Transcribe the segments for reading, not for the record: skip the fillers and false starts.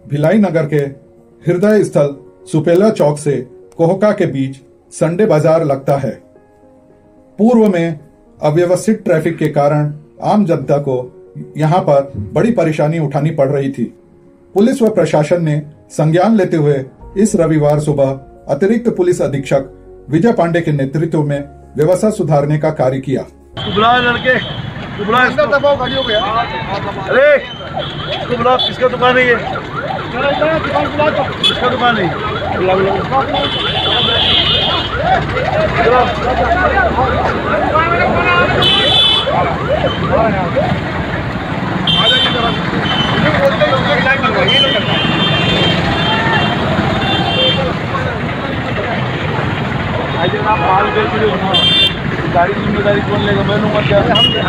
भिलाई नगर के हृदय स्थल सुपेला चौक से कोहका के बीच संडे बाजार लगता है। पूर्व में अव्यवस्थित ट्रैफिक के कारण आम जनता को यहां पर बड़ी परेशानी उठानी पड़ रही थी। पुलिस व प्रशासन ने संज्ञान लेते हुए इस रविवार सुबह अतिरिक्त पुलिस अधीक्षक विजय पांडे के नेतृत्व में व्यवस्था सुधारने का कार्य किया। लड़के दबाव गाड़ी हो गया। अरे किसका दुकान है ये? किसका दुकान है? आप माल बेच गाड़ी की जिम्मेदारी कौन लेगा? मैं लूंगा क्या?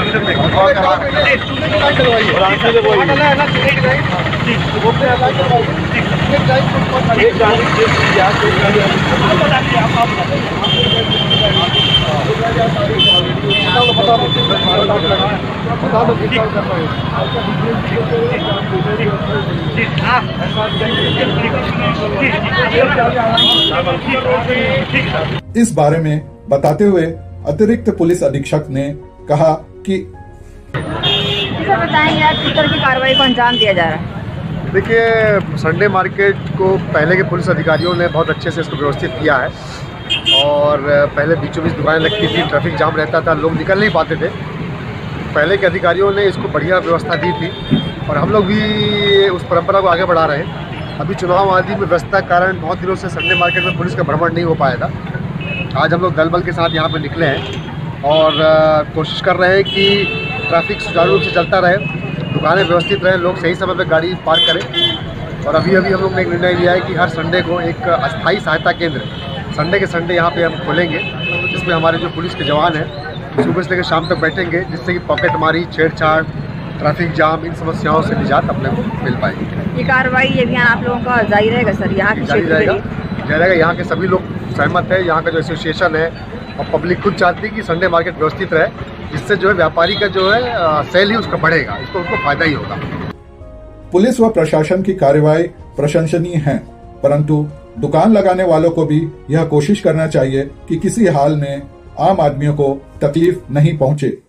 इस बारे में बताते हुए अतिरिक्त पुलिस अधीक्षक ने कहा कि बताएंगे आज किस तरह की कार्रवाई को अंजाम दिया जा रहा है। देखिए, संडे मार्केट को पहले के पुलिस अधिकारियों ने बहुत अच्छे से इसको व्यवस्थित किया है और पहले बीचों बीच दुकानें लगती थी, ट्रैफिक जाम रहता था, लोग निकल नहीं पाते थे। पहले के अधिकारियों ने इसको बढ़िया व्यवस्था दी थी और हम लोग भी उस परंपरा को आगे बढ़ा रहे हैं। अभी चुनाव आदि में व्यस्तता के कारण बहुत दिनों से संडे मार्केट में पुलिस का भ्रमण नहीं हो पाया था। आज हम लोग दल बल के साथ यहाँ पर निकले हैं और कोशिश कर रहे हैं कि ट्रैफिक सुचारू रूप से चलता रहे, दुकानें व्यवस्थित रहें, लोग सही समय पर गाड़ी पार्क करें। और अभी हम लोग ने एक निर्णय लिया है कि हर संडे को एक अस्थायी सहायता केंद्र संडे के संडे यहाँ पे हम खोलेंगे, जिसमें हमारे जो पुलिस के जवान हैं सुबह से लेकर शाम तक बैठेंगे, जिससे कि पॉकेटमारी, छेड़छाड़, ट्रैफिक जाम, इन समस्याओं से निजात अपने को मिल पाएगी। ये कार्रवाई ये अभियान आप लोगों का जारी रहेगा सर? यहाँ जारी रहेगा। यहाँ के सभी लोग सहमत है, यहाँ का जो एसोसिएशन है और पब्लिक खुद चाहती है कि संडे मार्केट व्यवस्थित रहे, जिससे जो है व्यापारी का जो है सेल ही उसका बढ़ेगा, इसको उनको फायदा ही होगा। पुलिस व प्रशासन की कार्रवाई प्रशंसनीय है, परंतु दुकान लगाने वालों को भी यह कोशिश करना चाहिए कि किसी हाल में आम आदमियों को तकलीफ नहीं पहुंचे।